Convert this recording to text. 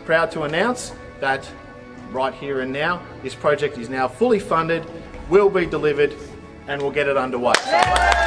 proud to announce that right here and now, this project is now fully funded, will be delivered, and we'll get it underway.